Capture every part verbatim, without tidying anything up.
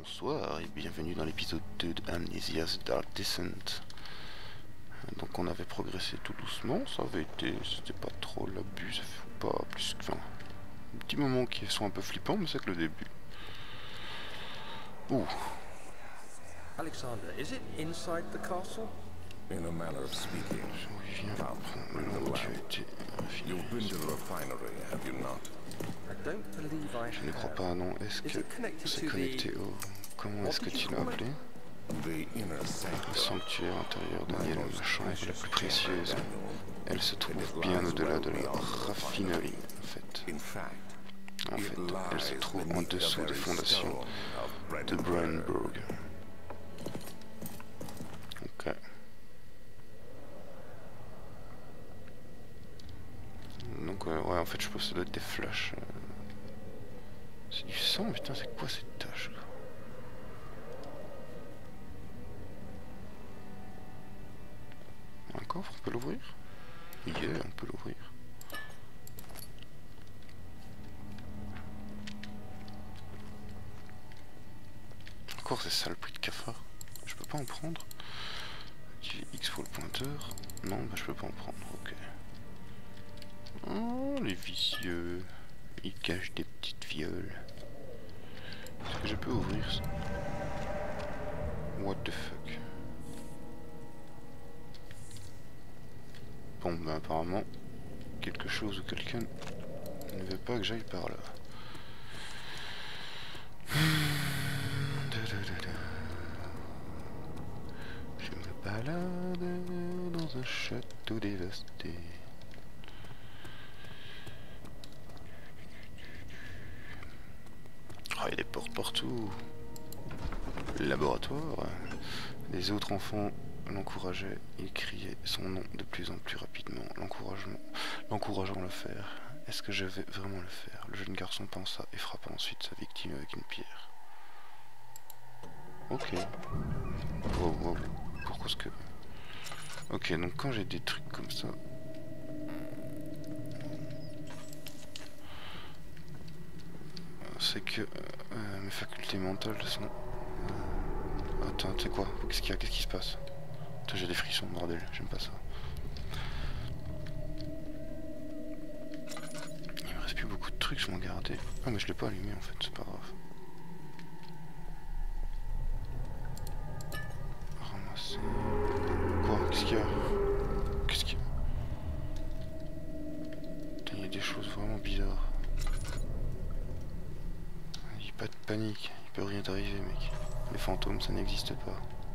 Bonsoir et bienvenue dans l'épisode deux de Amnesia's Dark Descent. Donc on avait progressé tout doucement, ça avait été, c'était pas trop l'abus, ça fait pas plus que, enfin, un petit moment qui sont un peu flippants, mais c'est que le début. Ouh. Alexander, is it inside the castle? In a manner of speaking. Je viens prendre le nom tu as été raffiné. You've been to the refinery, have you not? I don't believe I Je ne crois have. pas, non. Est-ce que c'est connecté au... Comment est-ce que tu l'as appelé? The inner Le sanctum. sanctuaire intérieur Daniel, la chambre la plus précieuse. Elle se trouve bien au-delà de la raffinerie, en fait. In fact, En it fait, elle se lies trouve en beneath the dessous des very fondations stone of de Brandenburg. Ok. Donc euh, ouais, en fait je pense que ça doit être des flashs. euh. C'est du sang, putain, c'est quoi cette tâche quoi? Un coffre, on peut l'ouvrir? Yeah, on peut l'ouvrir. Encore c'est ça le prix de cafard. Je peux pas en prendre. J'ai X pour le pointeur. Non, bah je peux pas en prendre, ok. Oh, les vicieux. Ils cachent des petites violes. Est-ce que je peux ouvrir ça? What the fuck? Bon, ben apparemment, quelque chose ou quelqu'un ne veut pas que j'aille par là. Je me balade dans un château dévasté. Oh, il y a des portes partout. Le laboratoire. Les autres enfants l'encourageaient. Il criait son nom de plus en plus rapidement, l'encouragement, l'encourageant à le faire. Est-ce que je vais vraiment le faire? Le jeune garçon pensa et frappa ensuite sa victime avec une pierre. Ok. Wow, wow. Pourquoi est-ce que... Ok, donc quand j'ai des trucs comme ça... C'est que euh, mes facultés mentales sont... Euh... Attends, tu sais quoi? Qu'est-ce qu'il y a? Qu'est-ce qui se passe? Putain, j'ai des frissons, bordel, j'aime pas ça. Il me reste plus beaucoup de trucs, je m'en gardais. Ah mais je l'ai pas allumé en fait, c'est pas grave. Ramasser... Quoi? Qu'est-ce qu'il y a? Qu'est-ce qu'il y a? Putain, il y a des choses vraiment bizarres. Pas de panique, il peut rien t'arriver mec. Les fantômes ça n'existe pas.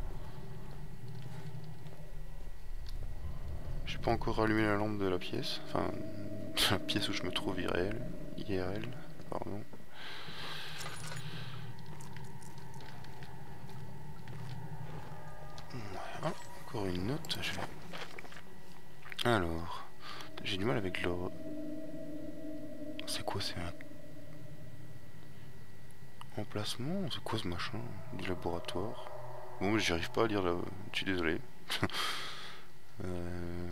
J'ai pas encore allumé la lampe de la pièce. Enfin, la pièce où je me trouve I R L. I R L, pardon. Ah, encore une note. Je vais... Alors, j'ai du mal avec le... C'est quoi, c'est un... Emplacement, c'est quoi ce machin? Du laboratoire. Bon, j'y arrive pas à lire là, je suis désolé. euh...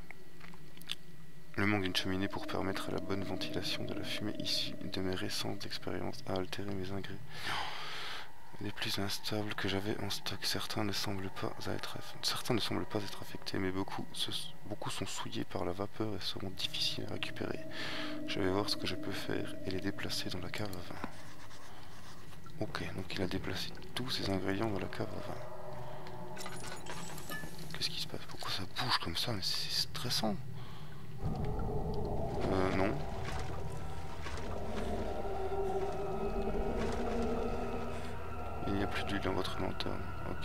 Le manque d'une cheminée pour permettre à la bonne ventilation de la fumée issue de mes récentes expériences a altéré mes ingrédients. Les plus instables que j'avais en stock, certains ne semblent pas être certains ne semblent pas être affectés, mais beaucoup, ce... beaucoup sont souillés par la vapeur et seront difficiles à récupérer. Je vais voir ce que je peux faire et les déplacer dans la cave à vin. Ok, donc il a déplacé tous ses ingrédients dans la cave à vin. Qu'est-ce qui se passe? Pourquoi ça bouge comme ça? Mais c'est stressant. Euh, non. Il n'y a plus d'huile dans votre lanterne. Ok.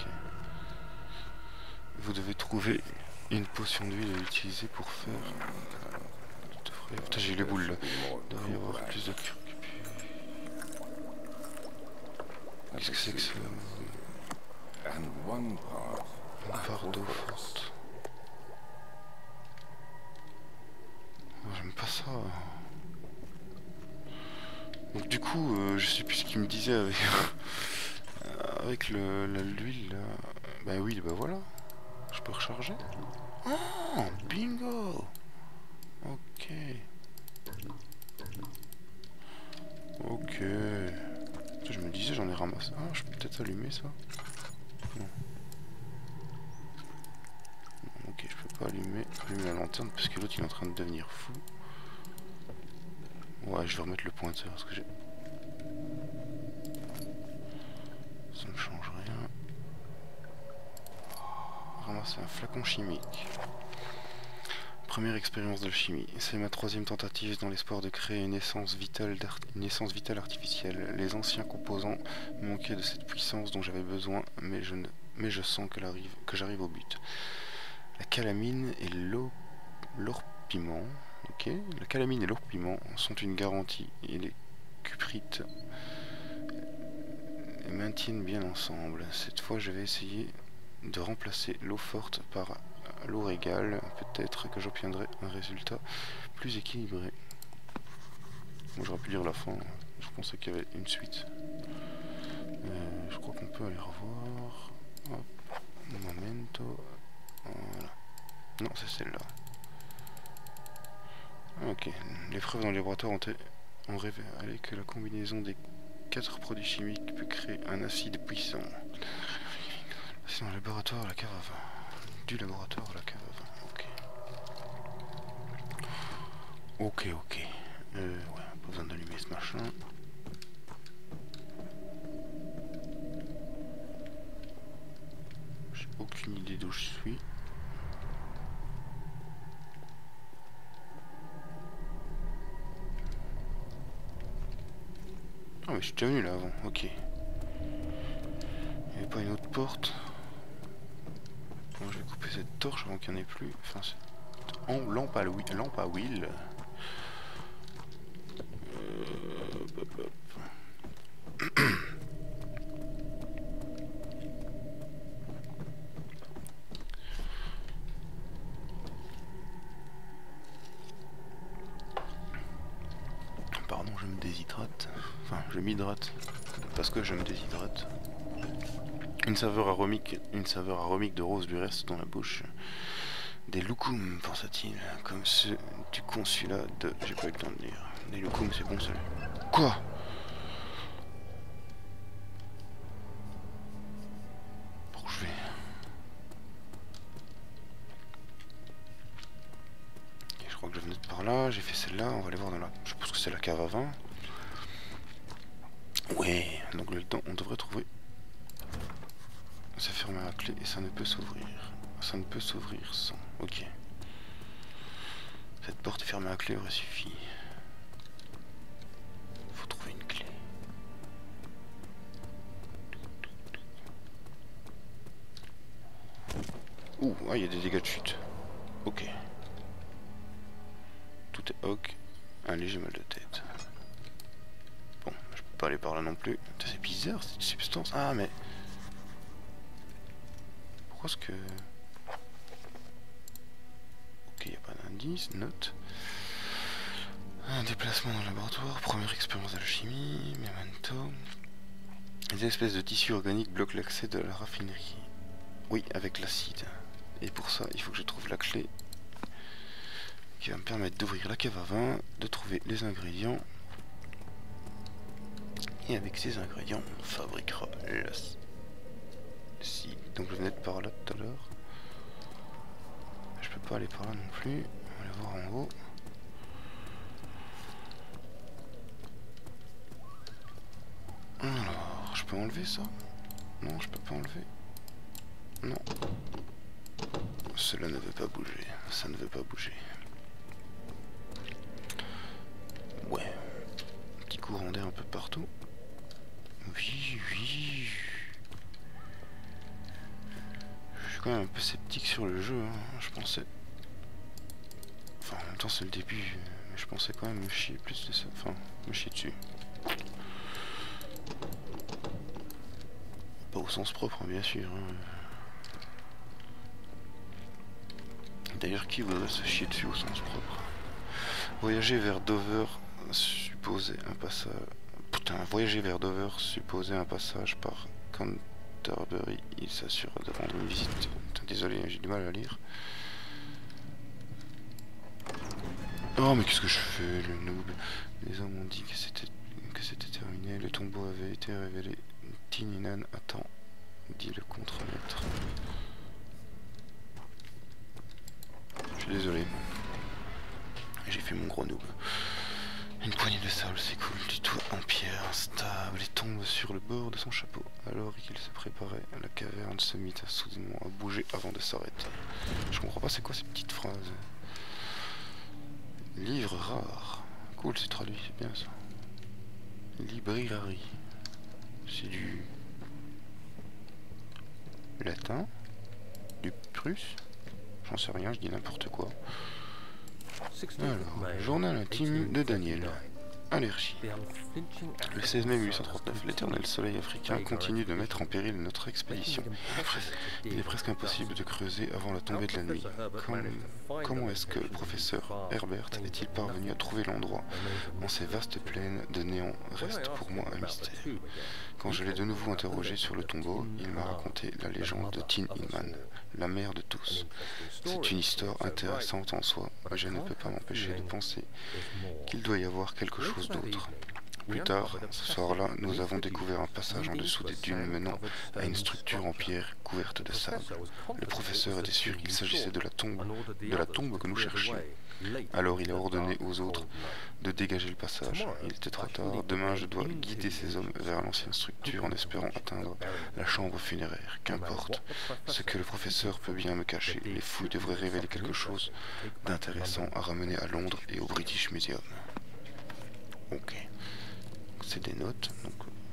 Vous devez trouver une potion d'huile à utiliser pour faire... Putain, j'ai les boules là. Il devrait y avoir plus de cure. Qu'est-ce que c'est que ça? Une part d'eau forte. Oh, j'aime pas ça. Donc du coup, euh, je sais plus ce qu'il me disait avec, avec le, la, l'huile là. Bah oui, bah voilà. Je peux recharger. Oh, bingo. Ok. Ok. Je me disais, j'en ai ramassé ça. Ah, je peux peut-être allumer ça. Non. Non. Ok, je peux pas allumer, allumer la lanterne parce que l'autre il est en train de devenir fou. Ouais, je vais remettre le pointeur parce que j'ai... Ça ne change rien. Ramasser un flacon chimique. Première expérience d'alchimie. C'est ma troisième tentative dans l'espoir de créer une essence vitale, une essence vitale artificielle. Les anciens composants manquaient de cette puissance dont j'avais besoin, mais je, ne, mais je sens que, que j'arrive au but. La calamine et l'orpiment, ok. La calamine et l'orpiment sont une garantie, et les cuprites les maintiennent bien ensemble. Cette fois, je vais essayer de remplacer l'eau forte par l'eau régale, peut-être que j'obtiendrai un résultat plus équilibré. Bon, j'aurais pu lire la fin, je pensais qu'il y avait une suite. Euh, je crois qu'on peut aller revoir. Hop, momento. Voilà. Non, c'est celle-là. Ok, les preuves dans le laboratoire ont, ont révélé que la combinaison des quatre produits chimiques peut créer un acide puissant. C'est dans le laboratoire à la cave à vin. Du laboratoire à la cave à vin, ok. Ok, ok. Euh, ouais, pas besoin d'allumer ce machin. J'ai aucune idée d'où je suis. Ah mais je suis déjà venu là avant, ok. Il n'y avait pas une autre porte. Bon, je vais couper cette torche avant qu'il n'y en ait plus. Enfin, c'est... En lampe à, lampe à huile. Euh, hop, hop. Pardon, je me déshydrate. Enfin, je m'hydrate. Parce que je me déshydrate. Une saveur aromique, une saveur aromique de rose lui reste dans la bouche. Des loukoums, pensa-t-il, comme ceux du consulat de... J'ai pas eu le temps de lire. Des loukoums, c'est bon, celui. Quoi? Par où je vais? Okay, je crois que je venais de par là, j'ai fait celle-là, on va aller voir dans la... Je pense que c'est la cave à vin. Ouais, donc le temps, on devrait trouver... C'est fermé à la clé et ça ne peut s'ouvrir. Ça ne peut s'ouvrir sans... Ok. Cette porte est fermée à la clé aurait suffi. Faut trouver une clé. Ouh, ah, il y a des dégâts de chute. Ok. Tout est ok. Un léger mal de tête. Bon, je peux pas aller par là non plus. C'est bizarre cette substance. Ah mais... Pourquoi est-ce que... Ok, il n'y a pas d'indice, note. Un déplacement dans le laboratoire, première expérience d'alchimie, memento. Les espèces de tissus organiques bloquent l'accès de la raffinerie. Oui, avec l'acide. Et pour ça, il faut que je trouve la clé qui va me permettre d'ouvrir la cave à vin, de trouver les ingrédients. Et avec ces ingrédients, on fabriquera l'acide. Donc je venais de par là tout à l'heure. Je peux pas aller par là non plus. On va aller voir en haut. Alors, je peux enlever ça? Non, je peux pas enlever. Non. Cela ne veut pas bouger. Ça ne veut pas bouger. Ouais. Petit courant d'air un peu partout. Oui, oui. Je suis quand même un peu sceptique sur le jeu, hein. Je pensais... Enfin, en même temps c'est le début, mais je pensais quand même me chier plus de ça. Enfin, me chier dessus. Pas au sens propre, hein, bien sûr. Hein. D'ailleurs, qui voudrait se chier dessus au sens propre? Voyager vers Dover supposait un passage... Putain, voyager vers Dover supposait un passage par Canterbury. Il s'assure de rendre une visite. Putain, désolé, j'ai du mal à lire. Oh, mais qu'est-ce que je fais, le noob? Les hommes ont dit que c'était que c'était terminé. Le tombeau avait été révélé. Tininan attend, dit le contre-maître. Je suis désolé. J'ai fait mon gros noob. Une poignée de sable s'écoule du toit en pierre instable et tombe sur le bord de son chapeau. Alors qu'il se préparait, la caverne se mit à soudainement à bouger avant de s'arrêter. Je comprends pas c'est quoi ces petites phrases. Livre rare. Cool, c'est traduit, c'est bien ça. Librairie. C'est du latin, du prusse. J'en sais rien, je dis n'importe quoi. Alors, journal intime de Daniel. Allergie. Le seize mai mille huit cent trente-neuf, l'éternel soleil africain continue de mettre en péril notre expédition. Il est presque impossible de creuser avant la tombée de la nuit. Comme... Comment est-ce que le professeur Herbert est-il parvenu à trouver l'endroit dans ces vastes plaines de néant reste pour moi un mystère. Quand je l'ai de nouveau interrogé sur le tombeau, il m'a raconté la légende de Tin Inman, la mère de tous. C'est une histoire intéressante en soi, mais je ne peux pas m'empêcher de penser qu'il doit y avoir quelque chose d'autre. Plus tard, ce soir-là, nous avons découvert un passage en dessous des dunes menant à une structure en pierre couverte de sable. Le professeur était sûr qu'il s'agissait de la tombe, de la tombe que nous cherchions. Alors il a ordonné aux autres de dégager le passage. Il était trop tard. Demain, je dois guider ces hommes vers l'ancienne structure en espérant atteindre la chambre funéraire. Qu'importe. Ce que le professeur peut bien me cacher. Les fouilles devraient révéler quelque chose d'intéressant à ramener à Londres et au British Museum. Ok. C'est des notes. Donc...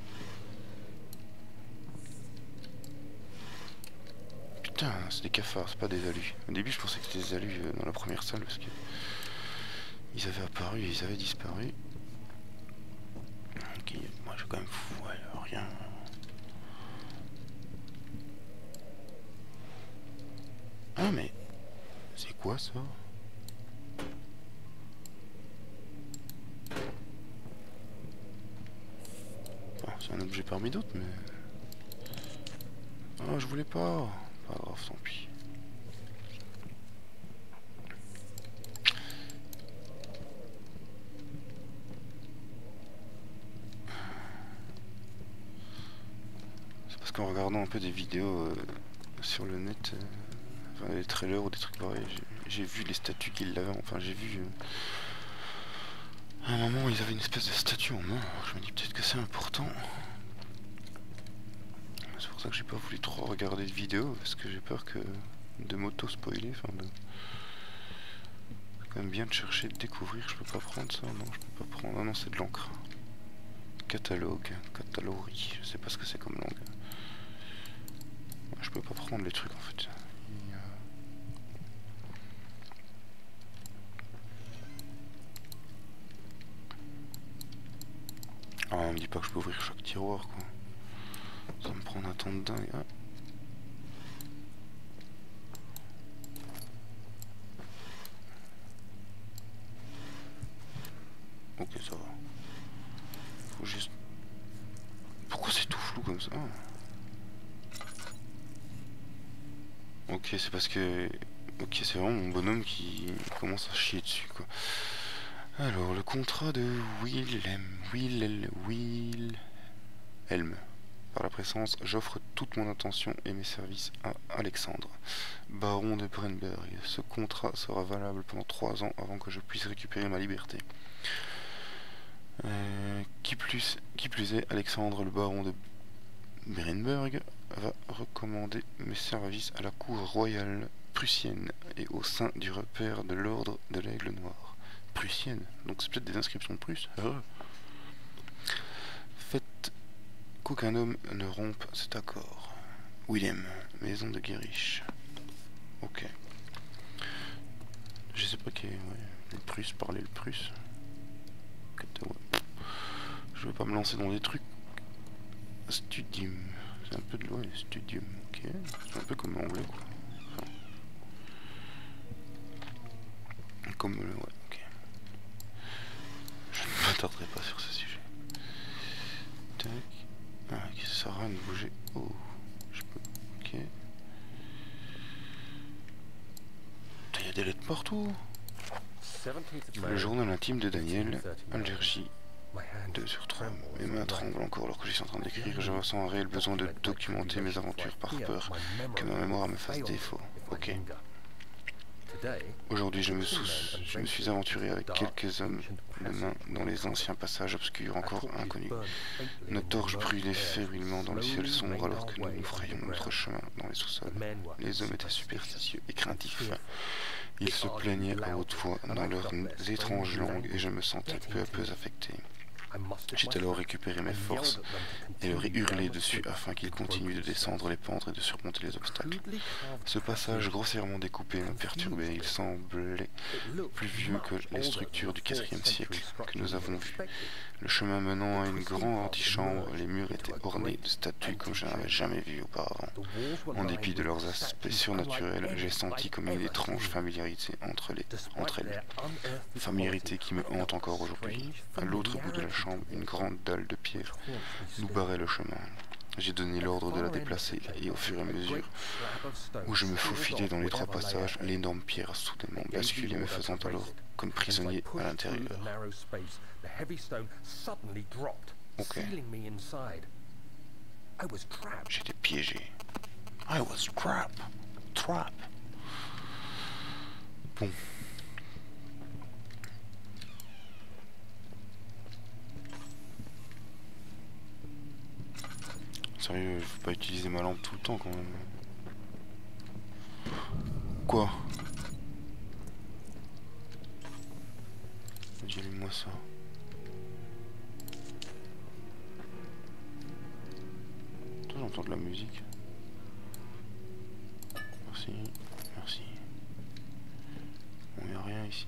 Putain, c'est des cafards, c'est pas des alus. Au début, je pensais que c'était des alus euh, dans la première salle parce que ils avaient apparu et ils avaient disparu. Ok, moi je quand même fou, ouais, rien. Ah mais c'est quoi ça? Bon, c'est un objet parmi d'autres, mais... Ah, je voulais pas. Pas grave, tant pis. C'est parce qu'en regardant un peu des vidéos euh, sur le net, euh, enfin des trailers ou des trucs pareils, j'ai vu les statues qu'ils avaient, enfin j'ai vu... Euh, à un moment ils avaient une espèce de statue en main, alors je me dis peut-être que c'est important. C'est pour ça que j'ai pas voulu trop regarder de vidéos, parce que j'ai peur que de m'auto-spoiler, enfin de... C'est quand même bien de chercher, de découvrir, je peux pas prendre ça, non je peux pas prendre, ah non c'est de l'encre. Catalogue, catalogie, je sais pas ce que c'est comme langue. Je peux pas prendre les trucs en fait. Ah on me dit pas que je peux ouvrir chaque tiroir quoi. Ça me prend un temps de dingue. Ah. Ok, ça va. Faut juste... Pourquoi c'est tout flou comme ça? Ok, c'est parce que... Ok, c'est vraiment mon bonhomme qui commence à chier dessus, quoi. Alors, le contrat de Wilhelm... Will... Will... Helm. Par la présence, j'offre toute mon attention et mes services à Alexandre, baron de Brenberg. Ce contrat sera valable pendant trois ans avant que je puisse récupérer ma liberté. Euh, qui, plus, qui plus est, Alexandre, le baron de Brenberg, va recommander mes services à la cour royale prussienne et au sein du repère de l'ordre de l'Aigle Noir. Prussienne, donc c'est peut-être des inscriptions de Prusse. Ah. Faites qu'aucun homme ne rompe cet accord. William, maison de Guérich. Ok. Je sais pas qui est... Ouais, le Prusse, parler le Prusse. Je vais pas me lancer dans des trucs. Studium. C'est un peu de loin, Studium. Ok. C'est un peu comme l'anglais, quoi. Enfin... Comme le... Ouais, ok. Je ne m'attarderai pas sur ce sujet. Tac. Ah, ok, ça sert à rien de bouger. Oh. Je peux... Ok. Putain, y a des lettres partout. Le journal intime de Daniel, Allergie, deux sur trois. Mes mains tremblent encore alors que je suis en train d'écrire. Je ressens un réel besoin de documenter mes aventures par peur que ma mémoire me fasse défaut. Ok. Aujourd'hui, je, je me suis aventuré avec quelques hommes de main dans les anciens passages obscurs encore inconnus. Nos torches brûlaient fébrilement dans le ciel sombre alors que nous nous frayions notre chemin dans les sous-sols. Les hommes étaient superstitieux et craintifs. Ils se plaignaient à haute voix dans leurs étranges langues et je me sentais peu à peu affecté. J'ai alors récupéré mes forces et leur ai hurlé dessus afin qu'ils continuent de descendre les pentes et de surmonter les obstacles. Ce passage grossièrement découpé m'a perturbé. Il semblait plus vieux que les structures du quatrième siècle que nous avons vues. Le chemin menant à une grande antichambre, les murs étaient ornés de statues comme je n'avais jamais vu auparavant. En dépit de leurs aspects surnaturels, j'ai senti comme une étrange familiarité entre, les, entre elles. Familiarité qui me hante encore aujourd'hui. À l'autre bout de la chambre, une grande dalle de pierre nous barrait le chemin. J'ai donné l'ordre de la déplacer et au fur et à mesure où je me faufilais dans les trois passages, l'énorme pierre a soudainement basculé, me faisant alors comme prisonnier à l'intérieur. Ok. J'étais piégé. I was trapped. Trap. Bon. Sérieux, faut pas utiliser ma lampe tout le temps quand même. Quoi? Dis-moi ça. Attends, j'entends de la musique. Merci, merci. Bon, y a rien ici.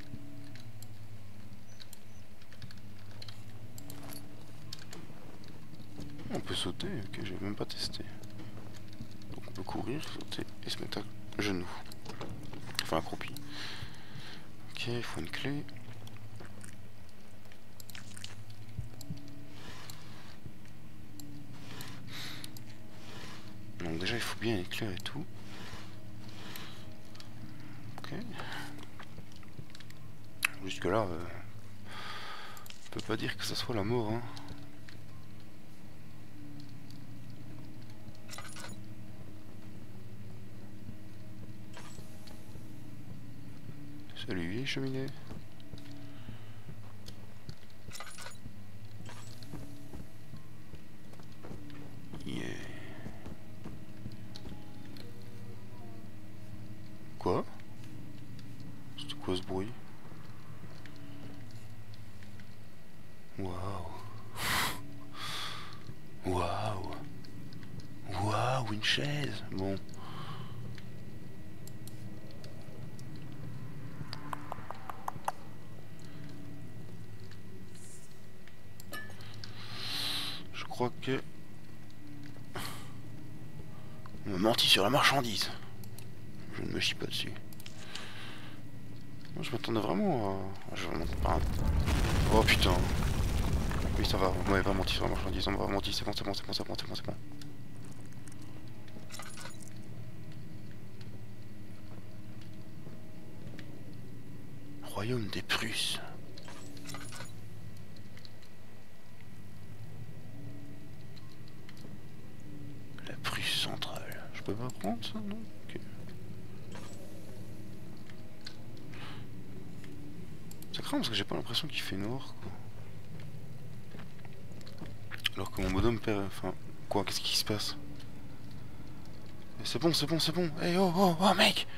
On peut sauter, ok, j'ai même pas testé. Donc on peut courir, sauter et se mettre à genoux. Enfin accroupi. Ok, il faut une clé. Donc déjà il faut bien éclairer et tout. Ok. Jusque là, euh, on peut pas dire que ça soit la mort, hein. Salut les cheminées. Yeah. Quoi? C'était quoi ce bruit? Waouh. Waouh. Waouh, une chaise. Bon. Je crois que... on m'a menti sur la marchandise. Je ne me chie pas dessus. Moi, je m'attendais vraiment à... Je remonte pas un... Oh putain. Oui ça va, vous m'avez pas menti sur la marchandise, on m'a menti, c'est bon, c'est bon, c'est bon, c'est bon, c'est bon, c'est bon. Royaume des Prusses. La Prusse centrale. Je peux pas prendre ça, non? Okay. C'est grave parce que j'ai pas l'impression qu'il fait noir, quoi. Alors que mon modem perd... Enfin... Quoi? Qu'est-ce qui se passe? C'est bon, c'est bon, c'est bon. Hey, oh, oh, oh, mec!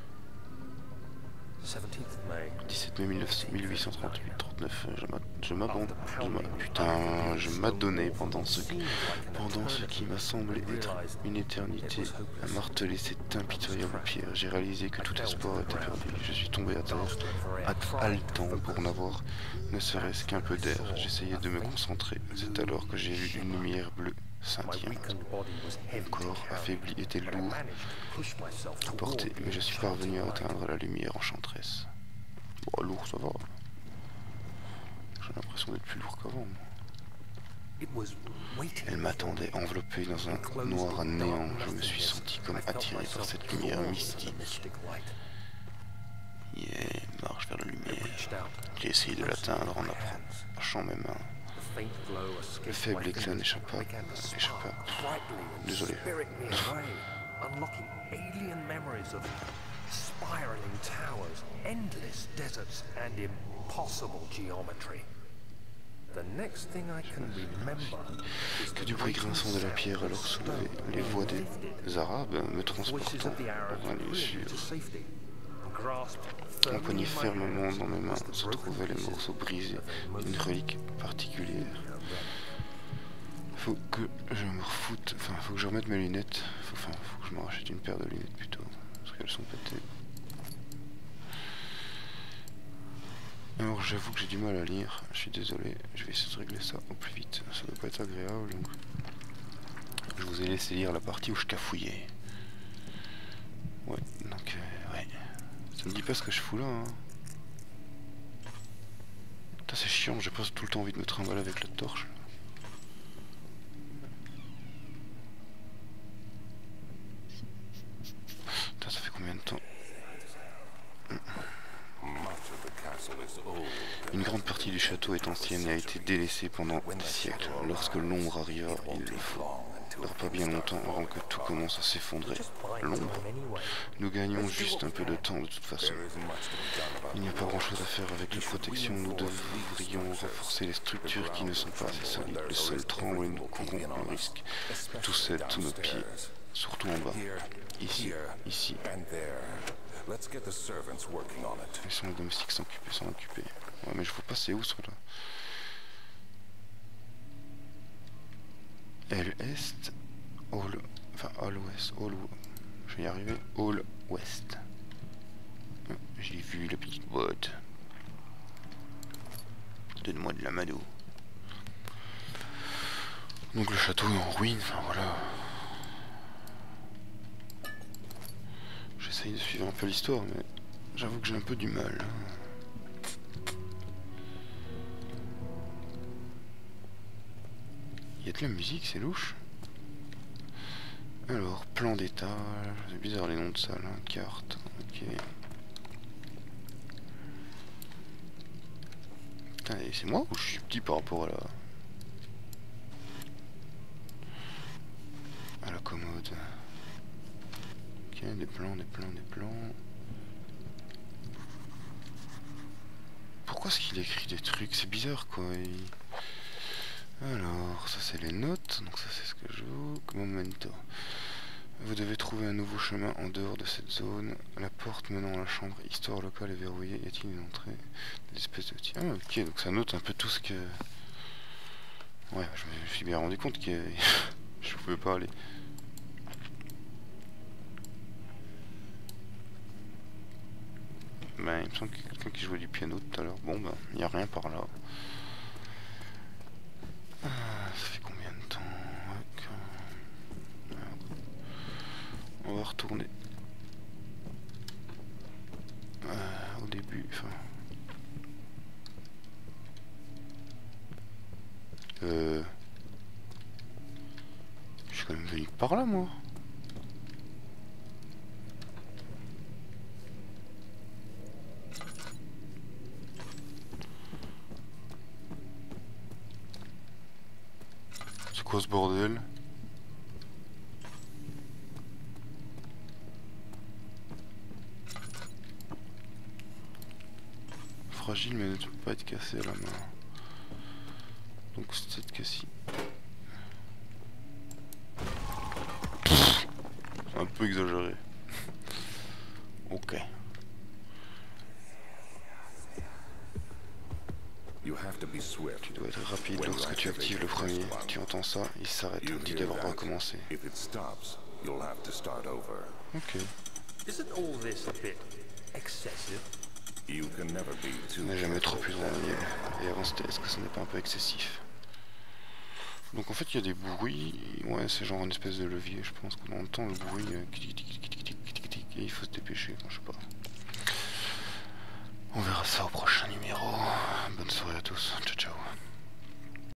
dix-sept mai mille huit cent trente-huit trente-neuf, je m'abandonne, putain, je m'adonnais pendant ce, pendant ce qui m'a semblé être une éternité à marteler cette impitoyable pierre. J'ai réalisé que tout espoir était perdu. Je suis tombé à terre, haletant pour n'avoir ne serait-ce qu'un peu d'air. J'essayais de me concentrer. C'est alors que j'ai vu une lumière bleue scintillante. Mon corps affaibli était lourd à porter, mais je suis parvenu à atteindre la lumière enchanteresse. Bon, lourd, ça va. J'ai l'impression d'être plus lourd qu'avant. Elle m'attendait enveloppée dans un noir néant. Je me suis senti comme attiré par cette lumière mystique. Yeah, marche marche vers la It lumière. reached out, J'ai essayé de l'atteindre en approchant mes mains. the faint glow escaped Le faible my éclat fingers n'échappa. and began to spark Échappa. brightly and Désolé. spirit me away, unlocking alien memories of spiraling towers, endless deserts, and impossible geometry. The next thing I can remember is Que the du bruit grating grinçant de la sound pierre of alors soulevé, stone les voix being des lifted. Arabes me Voices transportant of the Arabs dans un lieu reared me to sûr. safety, grasped firmly Empoigné in my fermement hands dans mes mains as the se broken trouvaient les pieces morceaux brisés of a d'une most relique particulière. Faut que je me refoute, enfin faut que je remette mes lunettes, faut, enfin faut que je me rachète une paire de lunettes plutôt, parce qu'elles sont pétées. Alors j'avoue que j'ai du mal à lire, je suis désolé, je vais essayer de régler ça au plus vite, ça doit pas être agréable. Donc... Je vous ai laissé lire la partie où je cafouillais. Ouais, donc euh, ouais, ça me dit pas ce que je fous là. Hein. Putain c'est chiant, j'ai pas tout le temps envie de me trimballer avec la torche. Putain ça fait combien de temps? Une grande partie du château est ancienne et a été délaissée pendant des siècles. Lorsque l'ombre arriva, il ne faudra pas bien longtemps avant que tout commence à s'effondrer. L'ombre. Nous gagnons juste un peu de temps de toute façon. Il n'y a pas grand chose à faire avec la protection. Nous devrions renforcer les structures qui ne sont pas assez solides. Le sol tremble et nous courons le risque. Tout cède sous nos pieds, surtout en bas. Ici, ici. Laissons les domestiques s'occuper, s'en occuper. Ouais, mais je vois pas c'est où ça là. L Est, All, enfin All West, All, je vais y arriver, All West. Oh, j'ai vu la petite boîte. Donne-moi de la mado. Donc le château est en ruine, enfin voilà. J'essaye de suivre un peu l'histoire, mais j'avoue que j'ai un peu du mal. Il y a de la musique, c'est louche. Alors, plan d'étage, c'est bizarre les noms de salles, hein. Carte, ok. Putain, c'est moi ou je suis petit par rapport à la... à la commode. Ok, des plans, des plans, des plans. Pourquoi est-ce qu'il écrit des trucs? C'est bizarre quoi. Il... Alors, ça c'est les notes, donc ça c'est ce que je veux. Momento. Vous devez trouver un nouveau chemin en dehors de cette zone. La porte menant à la chambre histoire locale est verrouillée. Y a-t-il une entrée? Des espèces de... Ah ok, donc ça note un peu tout ce que... Ouais, je me suis bien rendu compte que je pouvais pas aller. Ben, il me semble qu'il y a quelqu'un qui jouait du piano tout à l'heure. Bon, ben, il n'y a rien par là. Ah, ça fait combien de temps? On va retourner euh, au début. Enfin, euh, je suis quand même venu par là, moi. C'est quoi ce bordel? Fragile mais ne peut pas être cassé à la main. Donc c'est peut-être que si. C'est un peu exagéré. Ok. Tu dois être rapide lorsque tu actives le premier. Tu entends ça, il s'arrête. Tu devras recommencer. Ok. Isn't all this a bit excessive? On n'a jamais trop pu loin. Et avant c'était, est-ce que ce n'est pas un peu excessif? Donc en fait il y a des bruits. Ouais, c'est genre une espèce de levier. Je pense qu'on entend le bruit. Et il faut se dépêcher. Je sais pas. On verra ça au prochain numéro. Bonne soirée à tous. Ciao ciao.